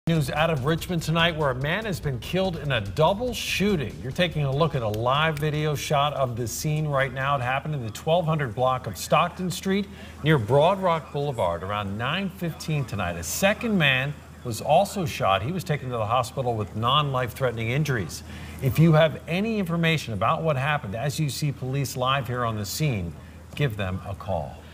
News out of Richmond tonight, where a man has been killed in a double shooting. You're taking a look at a live video shot of the scene right now. It happened in the 1200 block of Stockton Street near Broad Rock Boulevard around 9:15 tonight. A second man was also shot. He was taken to the hospital with non-life-threatening injuries. If you have any information about what happened as you see police live here on the scene, give them a call.